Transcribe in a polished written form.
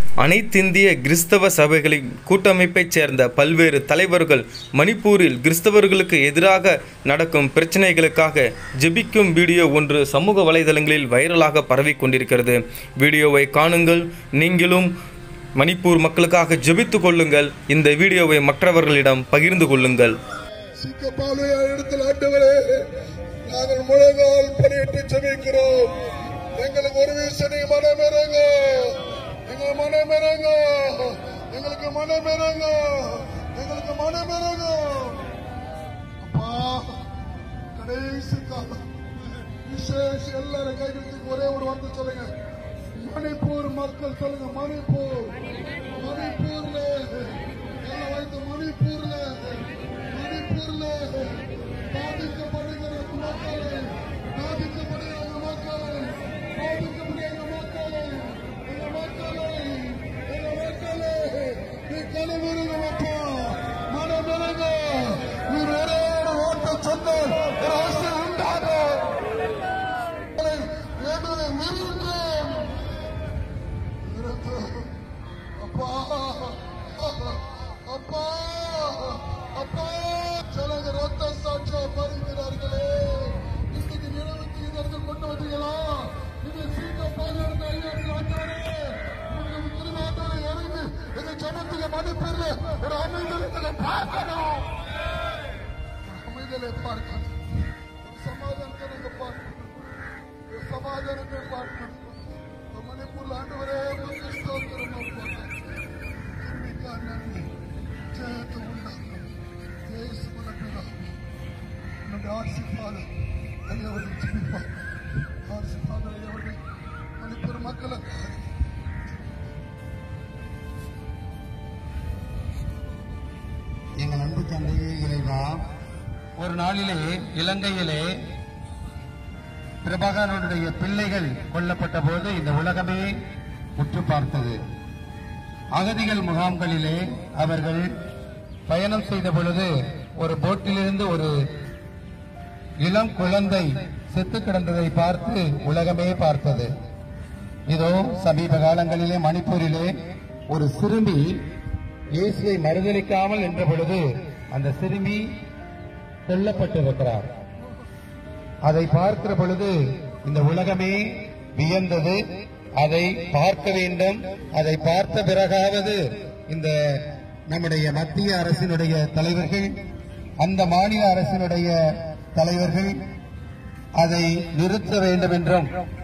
அனைத்திந்திய கிறிஸ்தவ சபைகளின் கூட்டமைப்பைச் சேர்ந்த பல்வேறு தலைவர்கள் மணிப்பூரில் கிறிஸ்தவர்களுக்கு எதிராக நடக்கும் பிரச்சனைகளுக்காக ஜெபிக்கும் வீடியோ ஒன்று சமூக வலைதளங்களில் வைரலாக பரவிக் கொண்டிருக்கிறது. வீடியோவை காணுங்கள். நீங்களும் மணிப்பூர் மக்களுக்காக ஜெபித்துக் கொள்ளுங்கள். இந்த வீடியோவை மற்றவர்களிடம் பகிர்ந்து கொள்ளுங்கள். நாங்கள் முழங்கால் படியிட்டு ஜெபிக்கிறோம். எங்களுக்கு ஒரு வீசனை மனமிறங்க, எங்களுக்கு மனமிறங்க, எங்களுக்கு மனமிறங்க, எங்களுக்கு மனமிறங்க. அப்பா, கடைசி காலம் விசேஷ எல்லாரும் கைகளுக்கு ஒரே ஒரு வார்த்தை சொல்லுங்க. மணிப்பூர் மக்கள் சொல்லுங்க. மணிப்பூர், மணிப்பூர்ல எல்லாம் வைத்து மணிப்பூர்ல மணிப்பூர்ல பாதிக்கப்படுகிற மக்களை, பாதிக்கப்படுகிற மக்களை, பாதிக்கப்படுகிற மக்களை, எங்க மக்களை, எங்க மக்களை நீ கனவிருங்க. அப்பா, மனமிருங்க. நீ ஒரே ஒரு வார்த்தை சொன்னால் ஒரு அவசியம் உண்டாக அப்பா, அப்பா, அப்பா, சிலங்க ரத்த சாட்சியா பறிக்கிறார்களே. இன்னைக்கு நிறுவனத்தை இடத்தில் கொண்டு வந்தீங்களா? இது சீக்கிர பாதுகாப்பு திருநாட்டோட இறங்கி எங்க ஜனத்துக்கு மணிப்பூர்ல ஒரு அமைதலை பார்க்கணும். அமைதலை பார்க்கணும். சமாதானத்தை நீங்க பார்க்கணும். சமாதானத்தை பார்க்கணும். மணிப்பூர்ல ஆண்டவரே நன்றி. ஜெயத்தை உண்டாக்கும். நம்முடைய ஆட்சிப்பாளர் ஐயவர்கள் ஜெபிப்பார். ஆட்சிப்பாளர் ஐயவர்கள் மணிப்பூர் மக்களுக்கு எங்கள் அன்பு தந்தையே இறைவா, ஒரு நாளிலே இலங்கையிலே பிரபாகரனுடைய பிள்ளைகள் கொல்லப்பட்ட போது இந்த உலகமே உற்று பார்த்தது. அகதிகள் முகாம்களிலே அவர்கள் பயணம் செய்த பொழுது ஒரு போட்டிலிருந்து ஒரு இளம் குழந்தை செத்து கிடந்ததை பார்த்து உலகமே பார்த்தது. இதோ சமீப காலங்களிலே மணிப்பூரிலே ஒரு சிறுமி இயேசுவை மறுதலிக்காமல் என்ற பொழுது அந்த சிறுமி கொல்லப்பட்டிருக்கிறார். அதை பார்க்கிற பொழுது இந்த உலகமே வியந்தது. அதை பார்க்க வேண்டும். அதை பார்த்த பிறகாவது இந்த நம்முடைய மத்திய அரசினுடைய தலைவர்கள், அந்த மாநில அரசினுடைய தலைவர்கள் அதை நிறுத்த வேண்டும் என்றும்